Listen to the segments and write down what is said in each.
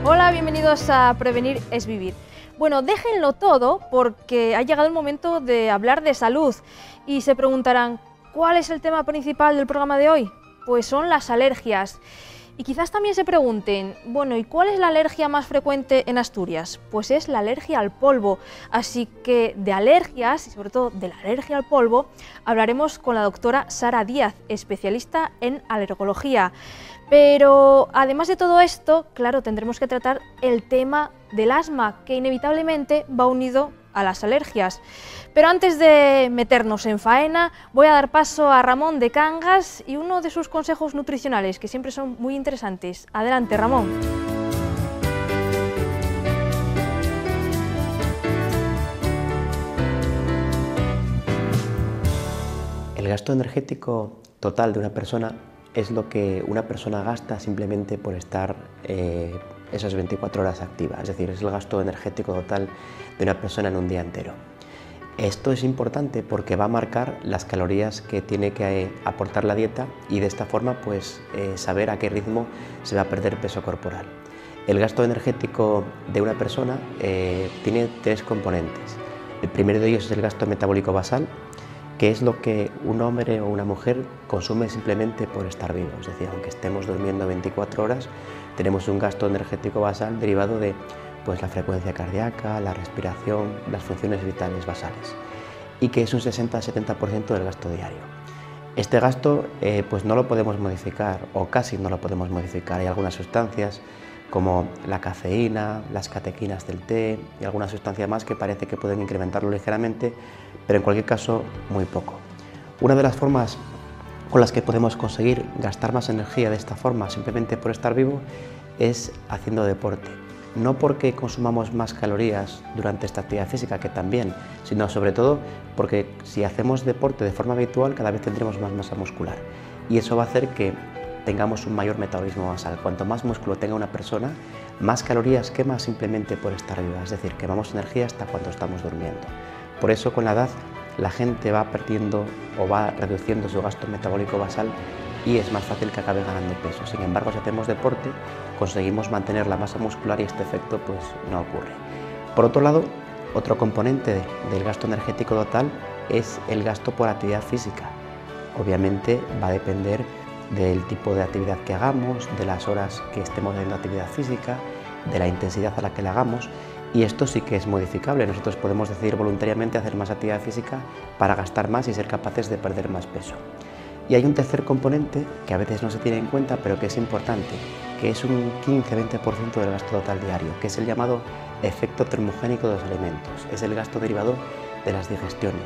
Hola, bienvenidos a Prevenir es Vivir. Bueno, déjenlo todo porque ha llegado el momento de hablar de salud y se preguntarán, ¿cuál es el tema principal del programa de hoy? Pues son las alergias. Y quizás también se pregunten, bueno, ¿y cuál es la alergia más frecuente en Asturias? Pues es la alergia al polvo, así que de alergias y sobre todo de la alergia al polvo hablaremos con la doctora Sara Díaz, especialista en alergología. Pero además de todo esto, claro, tendremos que tratar el tema del asma, que inevitablemente va unido a las alergias. Pero antes de meternos en faena, voy a dar paso a Ramón de Cangas y uno de sus consejos nutricionales, que siempre son muy interesantes. Adelante, Ramón. El gasto energético total de una persona es lo que una persona gasta simplemente por estar esas 24 horas activa, es decir, es el gasto energético total de una persona en un día entero. Esto es importante porque va a marcar las calorías que tiene que aportar la dieta y de esta forma pues saber a qué ritmo se va a perder peso corporal. El gasto energético de una persona tiene tres componentes. El primero de ellos es el gasto metabólico basal, que es lo que un hombre o una mujer consume simplemente por estar vivo. Es decir, aunque estemos durmiendo 24 horas, tenemos un gasto energético basal derivado de pues, la frecuencia cardíaca, la respiración, las funciones vitales basales, y que es un 60-70% del gasto diario. Este gasto pues no lo podemos modificar, o casi no lo podemos modificar. Hay algunas sustancias como la cafeína, las catequinas del té y algunas sustancias más que parece que pueden incrementarlo ligeramente, pero en cualquier caso muy poco. Una de las formas con las que podemos conseguir gastar más energía de esta forma, simplemente por estar vivo, es haciendo deporte. No porque consumamos más calorías durante esta actividad física, que también, sino sobre todo porque si hacemos deporte de forma habitual cada vez tendremos más masa muscular y eso va a hacer que tengamos un mayor metabolismo basal. Cuanto más músculo tenga una persona, más calorías quema simplemente por estar viva, es decir, quemamos energía hasta cuando estamos durmiendo. Por eso con la edad la gente va perdiendo o va reduciendo su gasto metabólico basal y es más fácil que acabe ganando peso. Sin embargo, si hacemos deporte, conseguimos mantener la masa muscular y este efecto pues no ocurre. Por otro lado, otro componente del gasto energético total es el gasto por actividad física. Obviamente va a depender del tipo de actividad que hagamos, de las horas que estemos haciendo actividad física, de la intensidad a la que la hagamos, y esto sí que es modificable. Nosotros podemos decidir voluntariamente hacer más actividad física para gastar más y ser capaces de perder más peso. Y hay un tercer componente que a veces no se tiene en cuenta, pero que es importante, que es un 15-20% del gasto total diario, que es el llamado efecto termogénico de los alimentos. Es el gasto derivado de las digestiones.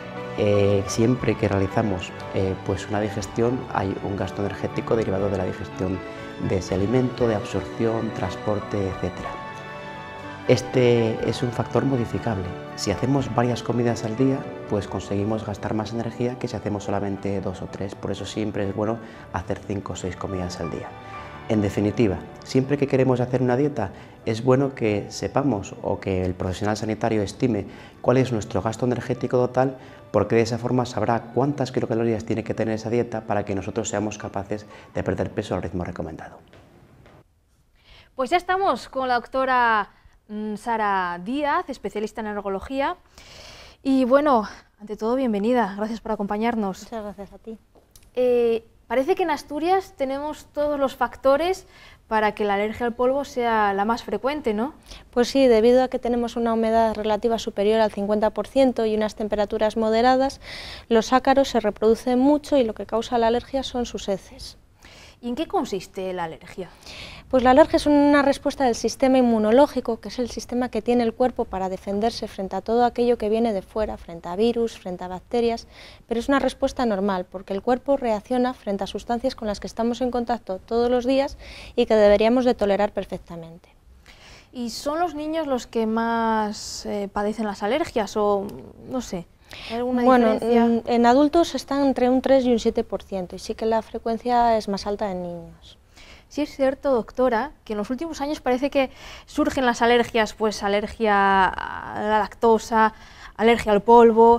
Siempre que realizamos pues una digestión hay un gasto energético derivado de la digestión de ese alimento, de absorción, transporte, etc. Este es un factor modificable. Si hacemos varias comidas al día, pues conseguimos gastar más energía que si hacemos solamente 2 o 3. Por eso siempre es bueno hacer 5 o 6 comidas al día. En definitiva, siempre que queremos hacer una dieta, es bueno que sepamos o que el profesional sanitario estime cuál es nuestro gasto energético total, porque de esa forma sabrá cuántas kilocalorías tiene que tener esa dieta para que nosotros seamos capaces de perder peso al ritmo recomendado. Pues ya estamos con la doctora Sara Díaz, especialista en alergología. Y bueno, ante todo, bienvenida, gracias por acompañarnos. Muchas gracias a ti. Parece que en Asturias tenemos todos los factores para que la alergia al polvo sea la más frecuente, ¿no? Pues sí, debido a que tenemos una humedad relativa superior al 50% y unas temperaturas moderadas, los ácaros se reproducen mucho y lo que causa la alergia son sus heces. ¿Y en qué consiste la alergia? Pues la alergia es una respuesta del sistema inmunológico, que es el sistema que tiene el cuerpo para defenderse frente a todo aquello que viene de fuera, frente a virus, frente a bacterias, pero es una respuesta normal, porque el cuerpo reacciona frente a sustancias con las que estamos en contacto todos los días y que deberíamos de tolerar perfectamente. ¿Y son los niños los que más padecen las alergias o no sé? ¿Hay alguna diferencia? En adultos están entre un 3 y un 7% y sí que la frecuencia es más alta en niños. Sí es cierto, doctora, que en los últimos años parece que surgen las alergias, pues alergia a la lactosa, alergia al polvo,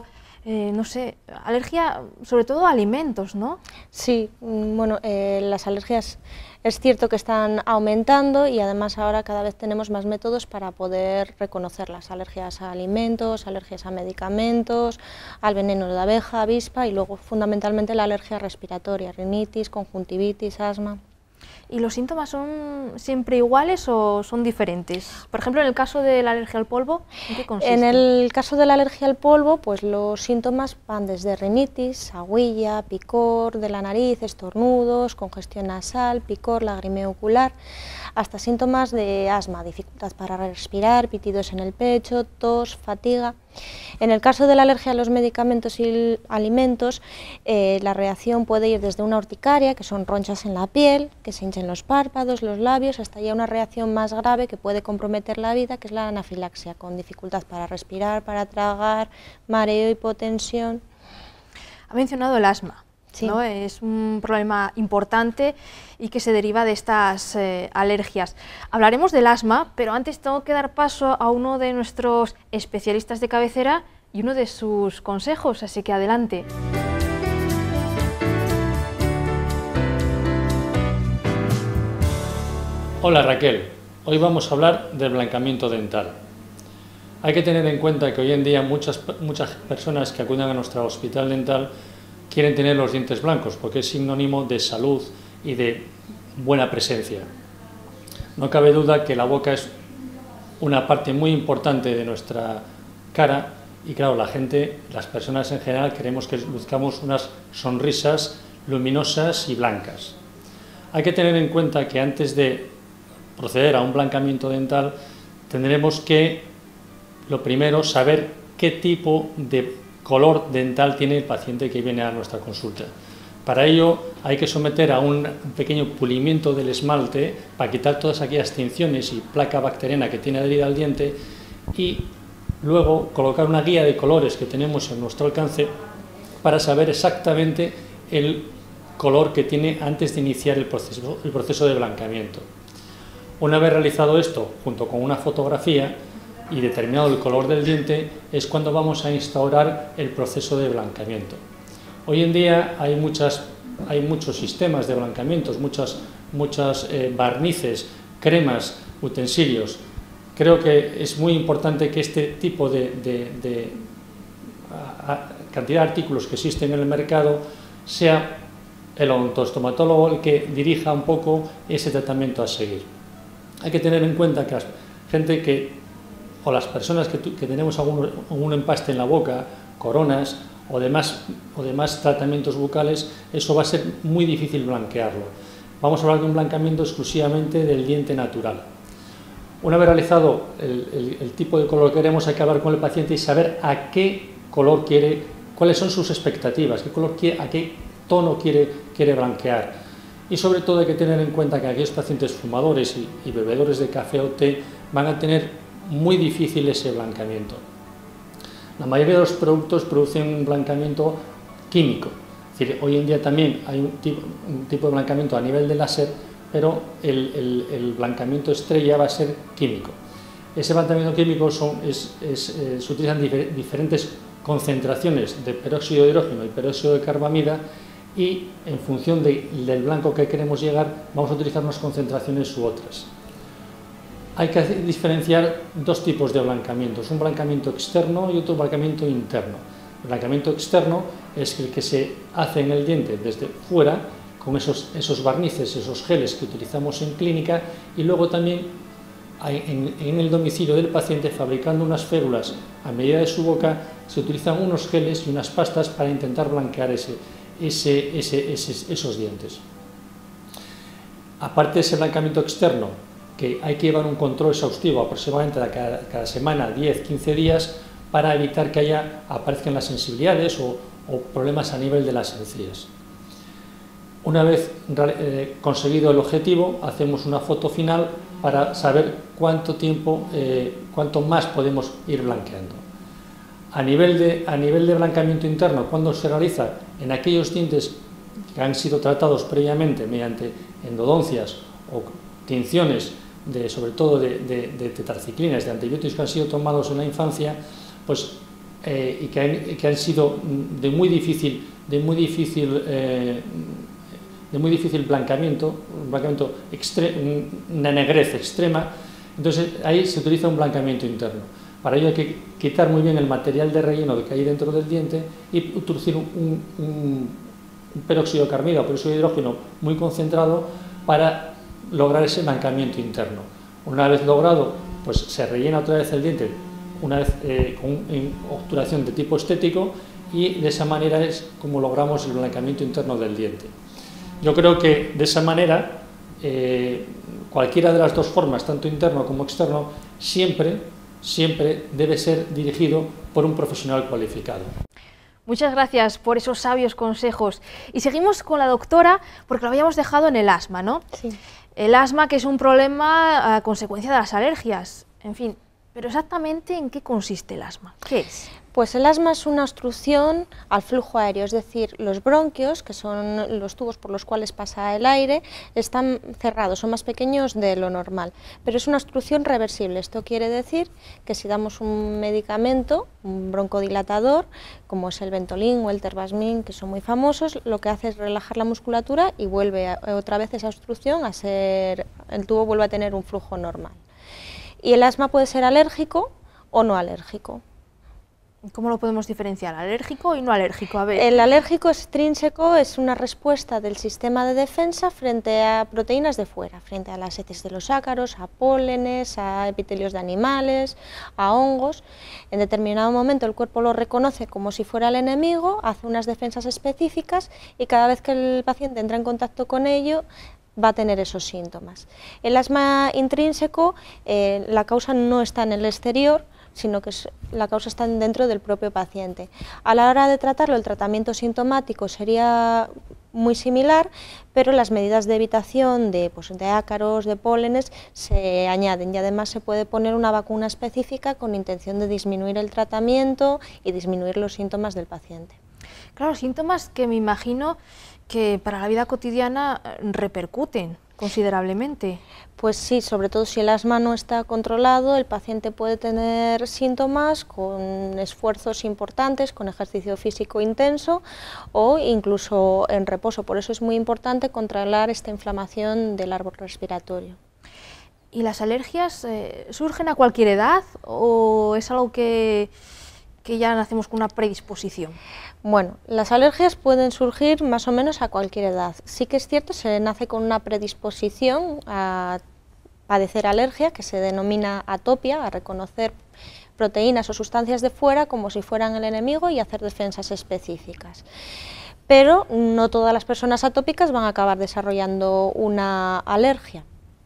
No sé, alergia sobre todo a alimentos, ¿no? Sí, bueno, las alergias es cierto que están aumentando y además ahora cada vez tenemos más métodos para poder reconocerlas, alergias a alimentos, alergias a medicamentos, al veneno de abeja, avispa y luego fundamentalmente la alergia respiratoria, rinitis, conjuntivitis, asma. ¿Y los síntomas son siempre iguales o son diferentes? Por ejemplo, en el caso de la alergia al polvo, ¿en qué consiste? En el caso de la alergia al polvo, pues los síntomas van desde rinitis, aguilla, picor de la nariz, estornudos, congestión nasal, picor, lagrimeo ocular, hasta síntomas de asma, dificultad para respirar, pitidos en el pecho, tos, fatiga. En el caso de la alergia a los medicamentos y alimentos, la reacción puede ir desde una urticaria, que son ronchas en la piel, que se hinchan los párpados, los labios, hasta ya una reacción más grave que puede comprometer la vida, que es la anafilaxia, con dificultad para respirar, para tragar, mareo, hipotensión. Ha mencionado el asma. Sí. ¿No? Es un problema importante y que se deriva de estas alergias. Hablaremos del asma, pero antes tengo que dar paso a uno de nuestros especialistas de cabecera y uno de sus consejos, así que adelante. Hola Raquel, hoy vamos a hablar del blanqueamiento dental. Hay que tener en cuenta que hoy en día muchas personas que acuden a nuestro hospital dental quieren tener los dientes blancos porque es sinónimo de salud y de buena presencia. No cabe duda que la boca es una parte muy importante de nuestra cara y claro, las personas en general queremos que luzcamos unas sonrisas luminosas y blancas. Hay que tener en cuenta que antes de proceder a un blanqueamiento dental tendremos que, lo primero, saber qué tipo de color dental tiene el paciente que viene a nuestra consulta. Para ello hay que someter a un pequeño pulimiento del esmalte para quitar todas aquellas tinciones y placa bacteriana que tiene adherida al diente y luego colocar una guía de colores que tenemos en nuestro alcance para saber exactamente el color que tiene antes de iniciar el proceso de blanqueamiento. Una vez realizado esto, junto con una fotografía, y determinado el color del diente, es cuando vamos a instaurar el proceso de blanqueamiento. Hoy en día hay muchos sistemas de blanqueamientos, muchas barnices, cremas, utensilios. Creo que es muy importante que este tipo de cantidad de artículos que existen en el mercado sea el odontostomatólogo el que dirija un poco ese tratamiento a seguir. Hay que tener en cuenta que la gente o las personas que tenemos algún empaste en la boca, coronas o demás tratamientos bucales, eso va a ser muy difícil blanquearlo. Vamos a hablar de un blanqueamiento exclusivamente del diente natural. Una vez realizado el tipo de color que queremos, hay que hablar con el paciente y saber a qué color quiere, cuáles son sus expectativas, a qué tono quiere blanquear. Y sobre todo hay que tener en cuenta que aquellos pacientes fumadores y bebedores de café o té van a tener muy difícil ese blanqueamiento. La mayoría de los productos producen un blanqueamiento químico. Es decir, hoy en día también hay un tipo de blanqueamiento a nivel de láser, pero el blanqueamiento estrella va a ser químico. Ese blanqueamiento químico se utilizan diferentes concentraciones de peróxido de hidrógeno y peróxido de carbamida y en función del blanco que queremos llegar vamos a utilizar unas concentraciones u otras. Hay que diferenciar dos tipos de blanqueamientos, un blanqueamiento externo y otro blanqueamiento interno. El blanqueamiento externo es el que se hace en el diente desde fuera, con esos barnices, esos geles que utilizamos en clínica, y luego también en el domicilio del paciente, fabricando unas férulas a medida de su boca, se utilizan unos geles y unas pastas para intentar blanquear esos dientes. Aparte de ese blanqueamiento externo, que hay que llevar un control exhaustivo aproximadamente cada semana, 10-15 días, para evitar que aparezcan las sensibilidades o problemas a nivel de las encías. Una vez conseguido el objetivo, hacemos una foto final para saber cuánto más podemos ir blanqueando. A nivel de blanqueamiento interno, ¿cuándo se realiza? En aquellos dientes que han sido tratados previamente mediante endodoncias o tinciones, sobre todo de tetraciclinas, de antibióticos que han sido tomados en la infancia, pues y que han sido de muy difícil blancamiento, una negrez extrema. Entonces ahí se utiliza un blancamiento interno. Para ello hay que quitar muy bien el material de relleno que hay dentro del diente y introducir un peróxido de carmida o peróxido de hidrógeno muy concentrado para lograr ese blancamiento interno. Una vez logrado, pues se rellena otra vez el diente, una vez con obturación de tipo estético, y de esa manera es como logramos el blancamiento interno del diente. Yo creo que de esa manera cualquiera de las dos formas, tanto interno como externo, siempre debe ser dirigido por un profesional cualificado. Muchas gracias por esos sabios consejos. Y seguimos con la doctora, porque lo habíamos dejado en el asma, ¿no? Sí. El asma, que es un problema a consecuencia de las alergias. En fin, pero exactamente ¿en qué consiste el asma? ¿Qué es? Pues el asma es una obstrucción al flujo aéreo, es decir, los bronquios, que son los tubos por los cuales pasa el aire, están cerrados, son más pequeños de lo normal, pero es una obstrucción reversible. Esto quiere decir que si damos un medicamento, un broncodilatador, como es el Ventolin o el Terbasmin, que son muy famosos, lo que hace es relajar la musculatura y vuelve otra vez esa obstrucción a ser, el tubo vuelve a tener un flujo normal. Y el asma puede ser alérgico o no alérgico. ¿Cómo lo podemos diferenciar? ¿Alérgico y no alérgico? A ver. El alérgico extrínseco es una respuesta del sistema de defensa frente a proteínas de fuera, frente a las heces de los ácaros, a pólenes, a epitelios de animales, a hongos. En determinado momento el cuerpo lo reconoce como si fuera el enemigo, hace unas defensas específicas y cada vez que el paciente entra en contacto con ello, va a tener esos síntomas. El asma intrínseco, la causa no está en el exterior, sino que la causa está dentro del propio paciente. A la hora de tratarlo, el tratamiento sintomático sería muy similar, pero las medidas de evitación de ácaros, de pólenes, se añaden y además se puede poner una vacuna específica con intención de disminuir el tratamiento y disminuir los síntomas del paciente. Claro, síntomas que me imagino que para la vida cotidiana repercuten considerablemente. Pues sí, sobre todo si el asma no está controlado, el paciente puede tener síntomas con esfuerzos importantes, con ejercicio físico intenso o incluso en reposo. Por eso es muy importante controlar esta inflamación del árbol respiratorio. ¿Y las alergias surgen a cualquier edad o es algo que ya nacemos con una predisposición? Bueno, las alergias pueden surgir más o menos a cualquier edad. Sí que es cierto, se nace con una predisposición a padecer alergia, que se denomina atopia, a reconocer proteínas o sustancias de fuera como si fueran el enemigo y hacer defensas específicas. Pero no todas las personas atópicas van a acabar desarrollando una alergia.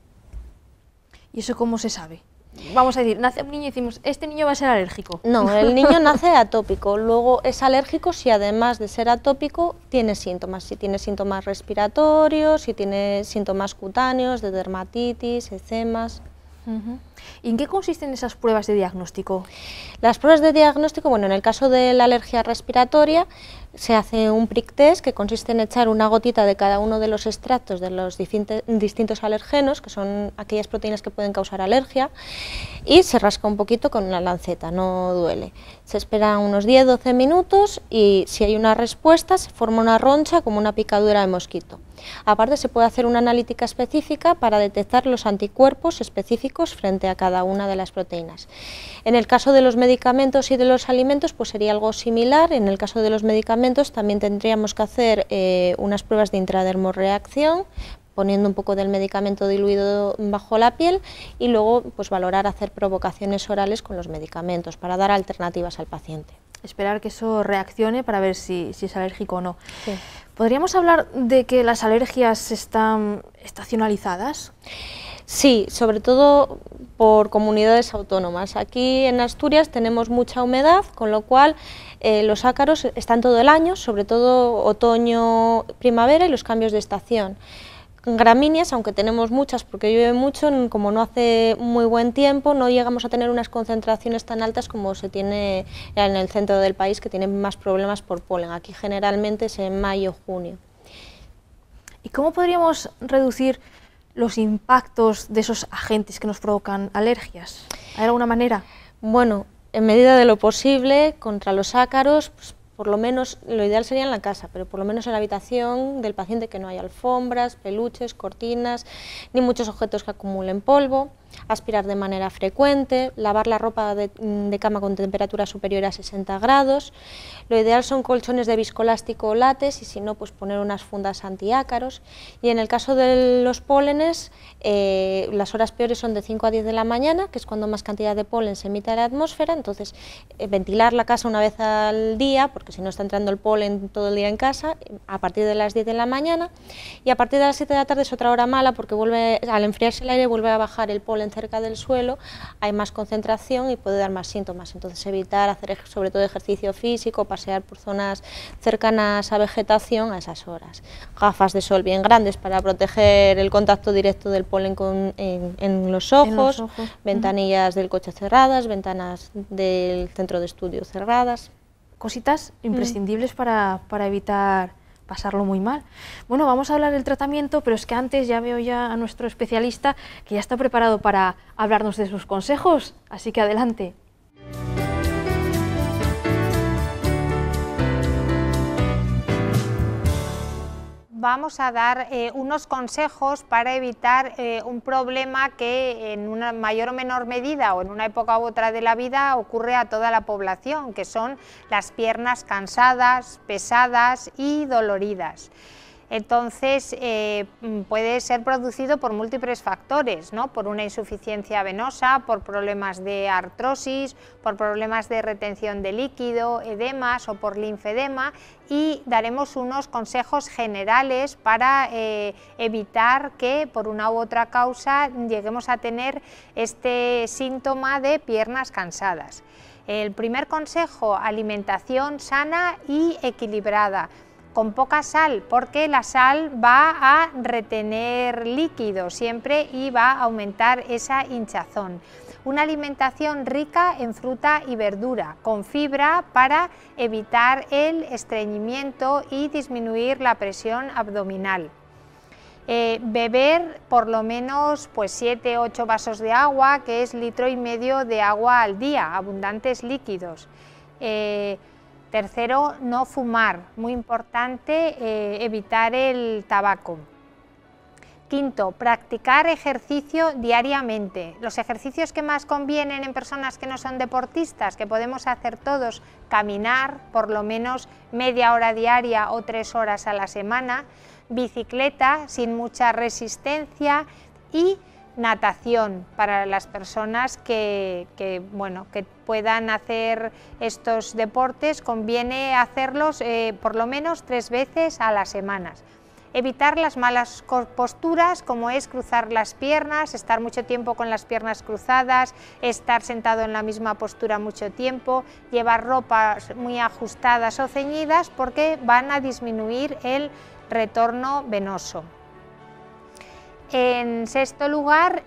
¿Y eso cómo se sabe? Vamos a decir, nace un niño y decimos, este niño va a ser alérgico. No, el niño nace atópico, luego es alérgico si además de ser atópico tiene síntomas, si tiene síntomas respiratorios, si tiene síntomas cutáneos, de dermatitis, eczemas. ¿Y en qué consisten esas pruebas de diagnóstico? Las pruebas de diagnóstico, bueno, en el caso de la alergia respiratoria, se hace un prick test que consiste en echar una gotita de cada uno de los extractos de los distintos alergenos, que son aquellas proteínas que pueden causar alergia, y se rasca un poquito con una lanceta, no duele. Se espera unos 10-12 minutos y si hay una respuesta se forma una roncha como una picadura de mosquito. Aparte se puede hacer una analítica específica para detectar los anticuerpos específicos frente a cada una de las proteínas. En el caso de los medicamentos y de los alimentos pues sería algo similar. En el caso de los medicamentos también tendríamos que hacer unas pruebas de intradermorreacción, poniendo un poco del medicamento diluido bajo la piel y luego pues valorar hacer provocaciones orales con los medicamentos para dar alternativas al paciente. Esperar que eso reaccione para ver si es alérgico o no. Sí. ¿Podríamos hablar de que las alergias están estacionalizadas? Sí, sobre todo por comunidades autónomas. Aquí en Asturias tenemos mucha humedad, con lo cual los ácaros están todo el año, sobre todo otoño, primavera y los cambios de estación. Gramíneas, aunque tenemos muchas porque llueve mucho, como no hace muy buen tiempo, no llegamos a tener unas concentraciones tan altas como se tiene en el centro del país, que tienen más problemas por polen. Aquí generalmente es en mayo, junio. ¿Y cómo podríamos reducir los impactos de esos agentes que nos provocan alergias? ¿Hay alguna manera? Bueno, en medida de lo posible, contra los ácaros, pues, por lo menos, lo ideal sería en la casa, pero por lo menos en la habitación del paciente que no haya alfombras, peluches, cortinas, ni muchos objetos que acumulen polvo, aspirar de manera frecuente, lavar la ropa de cama con temperatura superior a 60 grados, lo ideal son colchones de viscoelástico o látex y si no, pues poner unas fundas antiácaros, y en el caso de los pólenes, las horas peores son de 5 a 10 de la mañana, que es cuando más cantidad de polen se emite a la atmósfera, entonces ventilar la casa una vez al día, porque si no está entrando el polen todo el día en casa, a partir de las 10 de la mañana, y a partir de las 7 de la tarde es otra hora mala, porque al enfriarse el aire vuelve a bajar el polen cerca del suelo, hay más concentración y puede dar más síntomas, entonces evitar hacer sobre todo ejercicio físico, pasear por zonas cercanas a vegetación a esas horas. Gafas de sol bien grandes para proteger el contacto directo del polen en los ojos, ventanillas del coche cerradas, ventanas del centro de estudio cerradas. Cositas imprescindibles para evitar pasarlo muy mal. Bueno, vamos a hablar del tratamiento, pero es que antes ya veo ya a nuestro especialista que ya está preparado para hablarnos de sus consejos, así que adelante. Vamos a dar unos consejos para evitar un problema que en una mayor o menor medida o en una época u otra de la vida ocurre a toda la población, que son las piernas cansadas, pesadas y doloridas. Entonces puede ser producido por múltiples factores, ¿no? Por una insuficiencia venosa, por problemas de artrosis, por problemas de retención de líquido, edemas o por linfedema, y daremos unos consejos generales para evitar que por una u otra causa lleguemos a tener este síntoma de piernas cansadas. El primer consejo: alimentación sana y equilibrada, con poca sal, porque la sal va a retener líquido siempre y va a aumentar esa hinchazón. Una alimentación rica en fruta y verdura, con fibra para evitar el estreñimiento y disminuir la presión abdominal. Beber por lo menos 7-8 vasos de agua, que es 1,5 litros de agua al día, abundantes líquidos. Tercero, no fumar, muy importante, evitar el tabaco. Quinto, practicar ejercicio diariamente. Los ejercicios que más convienen en personas que no son deportistas, que podemos hacer todos: caminar por lo menos media hora diaria o 3 horas a la semana, bicicleta sin mucha resistencia y natación para las personas que puedan hacer estos deportes. Conviene hacerlos por lo menos 3 veces a la semana. Evitar las malas posturas, como es cruzar las piernas, estar mucho tiempo con las piernas cruzadas, estar sentado en la misma postura mucho tiempo, llevar ropas muy ajustadas o ceñidas, porque van a disminuir el retorno venoso. En sexto lugar,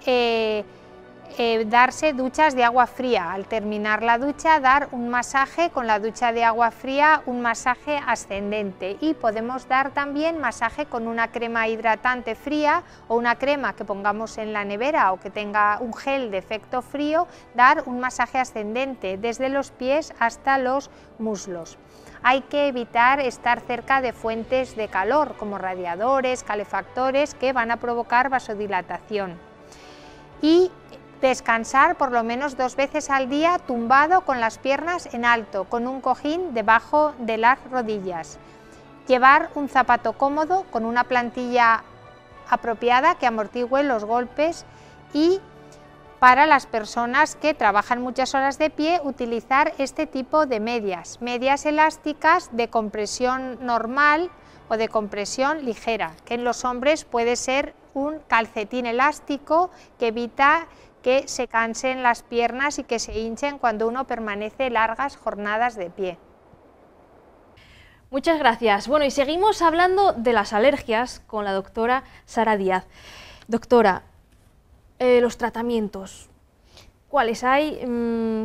darse duchas de agua fría. Al terminar la ducha, dar un masaje con la ducha de agua fría, un masaje ascendente, y podemos dar también masaje con una crema hidratante fría o una crema que pongamos en la nevera o que tenga un gel de efecto frío, dar un masaje ascendente desde los pies hasta los muslos. Hay que evitar estar cerca de fuentes de calor como radiadores, calefactores, que van a provocar vasodilatación. Y descansar por lo menos 2 veces al día tumbado con las piernas en alto, con un cojín debajo de las rodillas. Llevar un zapato cómodo con una plantilla apropiada que amortigüe los golpes, y para las personas que trabajan muchas horas de pie, utilizar este tipo de medias elásticas de compresión normal o de compresión ligera, que en los hombres puede ser un calcetín elástico que evita que se cansen las piernas y que se hinchen cuando uno permanece largas jornadas de pie. Muchas gracias. Bueno, y seguimos hablando de las alergias con la doctora Sara Díaz. Doctora, los tratamientos, ¿cuáles hay?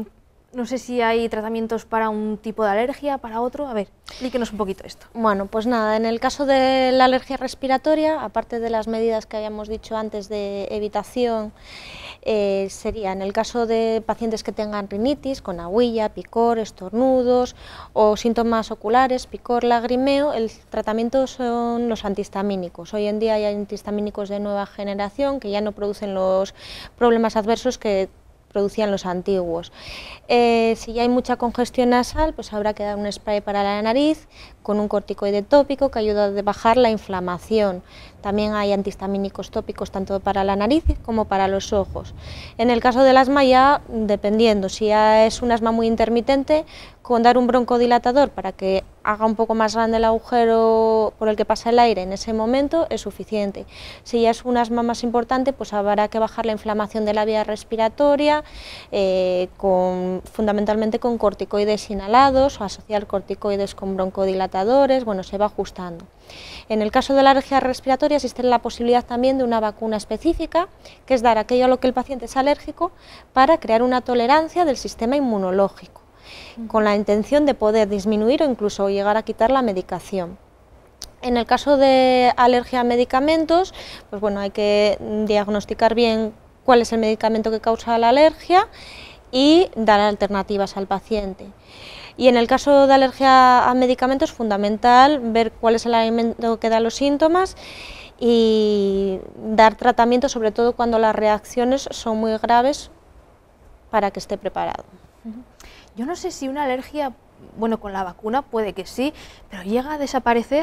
No sé si hay tratamientos para un tipo de alergia, para otro. A ver, explíquenos un poquito esto. Bueno, pues nada, en el caso de la alergia respiratoria, aparte de las medidas que habíamos dicho antes de evitación, sería en el caso de pacientes que tengan rinitis, con aguilla, picor, estornudos o síntomas oculares, picor, lagrimeo, el tratamiento son los antihistamínicos. Hoy en día hay antihistamínicos de nueva generación que ya no producen los problemas adversos que producían los antiguos. Si ya hay mucha congestión nasal, pues habrá que dar un spray para la nariz con un corticoide tópico que ayuda a bajar la inflamación. También hay antihistamínicos tópicos tanto para la nariz como para los ojos. En el caso del asma ya, dependiendo, si ya es un asma muy intermitente, con dar un broncodilatador para que haga un poco más grande el agujero por el que pasa el aire en ese momento es suficiente. Si ya es un asma más importante, pues habrá que bajar la inflamación de la vía respiratoria, fundamentalmente con corticoides inhalados o asociar corticoides con broncodilatadores, bueno, se va ajustando. En el caso de la alergia respiratoria existe la posibilidad también de una vacuna específica, que es dar aquello a lo que el paciente es alérgico para crear una tolerancia del sistema inmunológico, con la intención de poder disminuir o incluso llegar a quitar la medicación. En el caso de alergia a medicamentos, pues bueno, hay que diagnosticar bien cuál es el medicamento que causa la alergia y dar alternativas al paciente. Y en el caso de alergia a medicamentos es fundamental ver cuál es el alimento que da los síntomas y dar tratamiento, sobre todo cuando las reacciones son muy graves, para que esté preparado. Yo no sé si una alergia, bueno, con la vacuna puede que sí, pero ¿llega a desaparecer?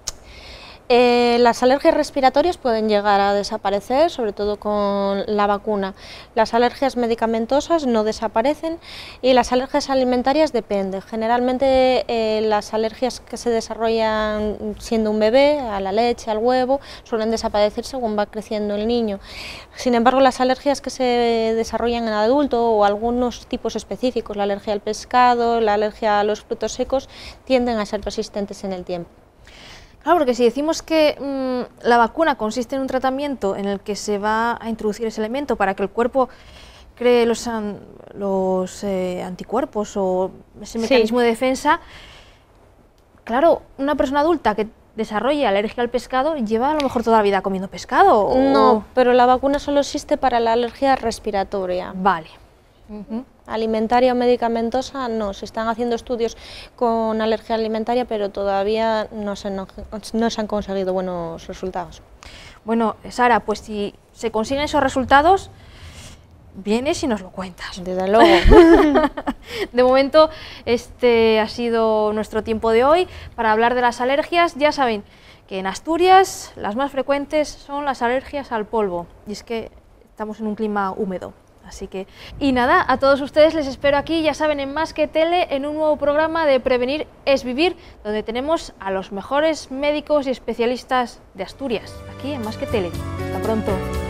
Las alergias respiratorias pueden llegar a desaparecer, sobre todo con la vacuna. Las alergias medicamentosas no desaparecen y las alergias alimentarias dependen. Generalmente las alergias que se desarrollan siendo un bebé, a la leche, al huevo, suelen desaparecer según va creciendo el niño. Sin embargo, las alergias que se desarrollan en adulto o algunos tipos específicos, la alergia al pescado, la alergia a los frutos secos, tienden a ser persistentes en el tiempo. Claro, porque si decimos que la vacuna consiste en un tratamiento en el que se va a introducir ese elemento para que el cuerpo cree los anticuerpos o ese mecanismo de defensa, claro, una persona adulta que desarrolle alergia al pescado lleva a lo mejor toda la vida comiendo pescado. No, pero la vacuna solo existe para la alergia respiratoria. Vale. Alimentaria o medicamentosa no, se están haciendo estudios con alergia alimentaria, pero todavía no se han conseguido buenos resultados. Bueno, Sara, pues si se consiguen esos resultados, vienes y nos lo cuentas. Desde luego. De momento, este ha sido nuestro tiempo de hoy para hablar de las alergias. Ya saben que en Asturias las más frecuentes son las alergias al polvo, y es que estamos en un clima húmedo. Así que, y nada, a todos ustedes les espero aquí, ya saben, en Más que Tele, en un nuevo programa de Prevenir es Vivir, donde tenemos a los mejores médicos y especialistas de Asturias, aquí en Más que Tele. Hasta pronto.